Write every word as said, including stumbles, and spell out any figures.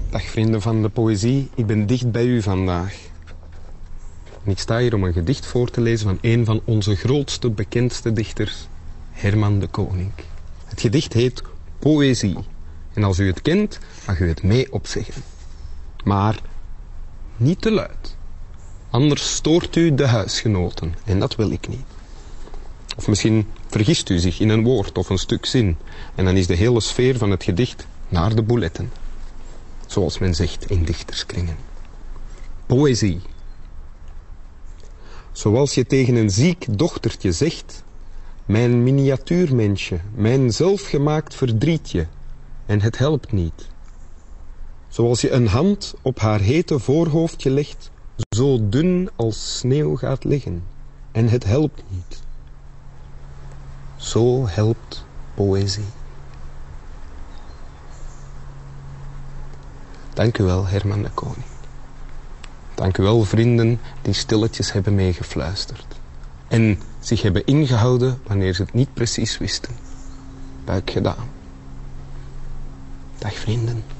Dag vrienden van de poëzie, ik ben dicht bij u vandaag. En ik sta hier om een gedicht voor te lezen van een van onze grootste, bekendste dichters, Herman de Koning. Het gedicht heet Poëzie. En als u het kent, mag u het mee opzeggen. Maar niet te luid. Anders stoort u de huisgenoten. En dat wil ik niet. Of misschien vergist u zich in een woord of een stuk zin. En dan is de hele sfeer van het gedicht naar de bouletten. Zoals men zegt in dichterskringen. Poëzie. Zoals je tegen een ziek dochtertje zegt: mijn miniatuurmensje, mijn zelfgemaakt verdrietje, en het helpt niet. Zoals je een hand op haar hete voorhoofdje legt, zo dun als sneeuw gaat liggen, en het helpt niet. Zo helpt poëzie. Dank u wel, Herman de Koning. Dank u wel, vrienden die stilletjes hebben meegefluisterd. En zich hebben ingehouden wanneer ze het niet precies wisten. Buik gedaan. Dag vrienden.